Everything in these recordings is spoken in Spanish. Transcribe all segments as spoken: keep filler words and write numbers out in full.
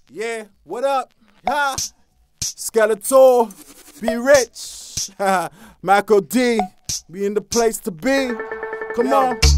Yeah, what up? Ha! Skeletor, be rich. Macro D, be in the place to be. Come Yo. on.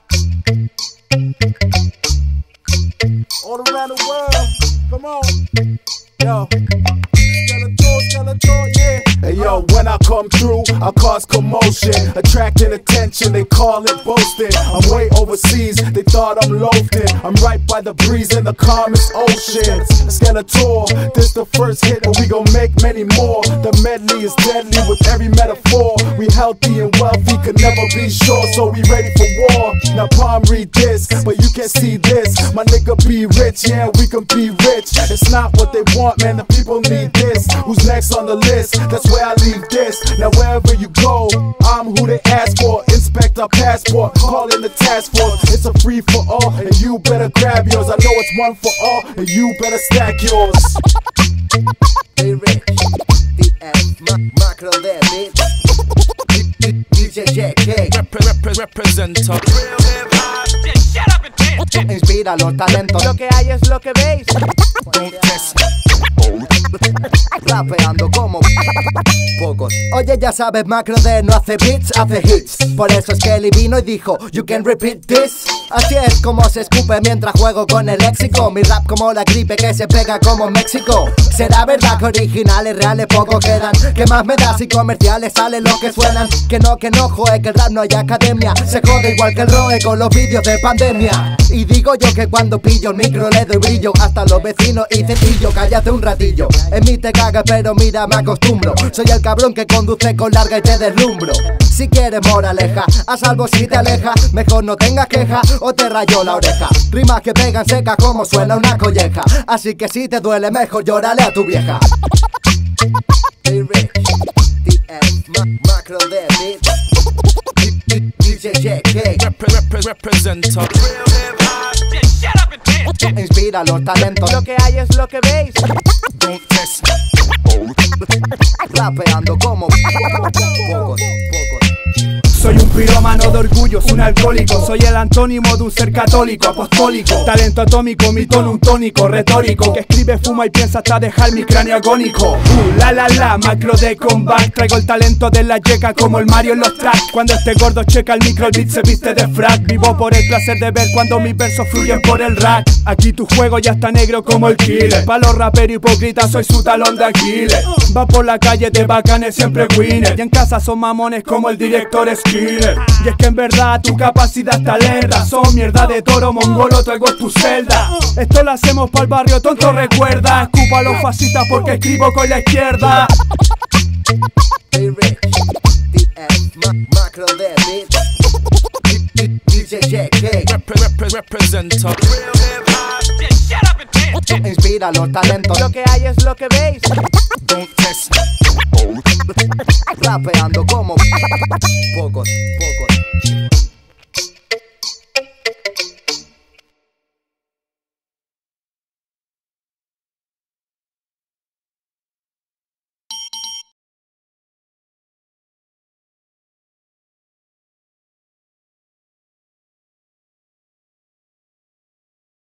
All around the world, come on. Yo. Skeletor, Skeletor, yeah. Hey yo, when I come through, I cause commotion, attracting attention, they call it boasting. I'm way overseas, they thought I'm loafing. I'm right by the breeze in the calmest oceans. Skeletor, this the first hit, but we gon' make many more. The medley is deadly with every metaphor. We healthy and wealthy, could never be sure, so we ready for war. Now palm read this, but you can't see this. My nigga be rich, yeah, we can be rich. It's not what they want, man, the people need this. Who's next on the list? That's where I leave this. Now wherever you go, I'm who they ask for. Inspect our passport, call in the task force. It's a free for all, and you better grab yours. I know it's one for all, and you better stack yours. Hey Rich, D F, Macro D, bitch. D J J K, representa. Inspira los talentos. Lo que hay es lo que veis. Rapeando como pocos. Oye, ya sabes, Macro D no hace beats, hace hits. Por eso es que él vino y dijo, you can repeat this. Así es como se escupe mientras juego con el léxico. Mi rap como la gripe que se pega como en México. Será verdad que originales reales poco quedan. Que más me da si comerciales salen los que suenan. Que no, que no, joe, que el rap no hay academia. Se jode igual que el roe con los vídeos de pandemia. Y digo yo que cuando pillo el micro le doy brillo. Hasta los vecinos y centillo, cállate un ratillo. En mí te cagas pero mira me acostumbro. Soy el cabrón que conduce con larga y te deslumbro. Si quieres moraleja, a salvo si te aleja. Mejor no tengas queja o te rayo la oreja. Rimas que pegan secas como suena una colleja. Así que si te duele mejor llórale a tu vieja. Hey Rich, D F, Macro D, bitch. D J J K, representa. Inspira los talentos. Lo que hay es lo que veis. Rapeando como pocos, pocos. Soy un pirómano de orgullo, soy un alcohólico. Soy el antónimo de un ser católico, apostólico. Talento atómico, mi tono un tónico, retórico. Que escribe, fuma y piensa hasta dejar mi cráneo agónico. Uh, la la la, Macro de combat. Traigo el talento de la yeca como el Mario en los tracks. Cuando este gordo checa el micro, el beat se viste de frac. Vivo por el placer de ver cuando mis versos fluyen por el rack. Aquí tu juego ya está negro como el killer. Pa' los raperos hipócritas soy su talón de Aquiles. Va por la calle de bacanes siempre winner. Y en casa son mamones como el director Skiller. Y es que en verdad tu capacidad está lerda. Son mierda de toro mongolo, traigo tu celda. Esto lo hacemos pa'l barrio tonto, recuerda. Escupa a los fascistas porque escribo con la izquierda. Hey Rich, D F, Macro D, bitch. D J J K, representa. Inspira los talentos. Lo que hay es lo que veis. Rapeando como pocos, pocos.